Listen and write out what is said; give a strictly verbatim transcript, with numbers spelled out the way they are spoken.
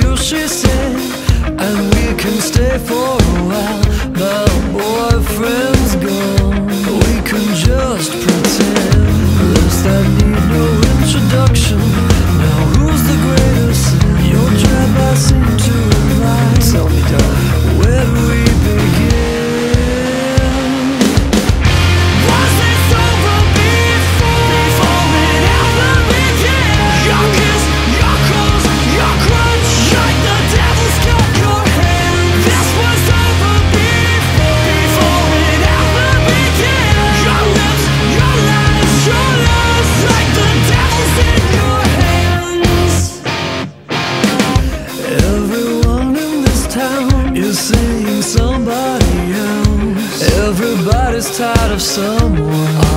you, she said, and we can stay for a while. My boyfriend's gone, we can just pretend. Lips that need no introduction. Now who's the greatest? Your trap I seem to invite. Tell me, darling, where do we begin? Was this over before? Before it ever began? Your kiss, your calls, your crunch, like the devil's cut your hand. This was over before, before it ever began. Your lips, your lies, your lies, like the devil's in your hands. Everyone in this town is seeing somebody else. Everybody's tired of someone.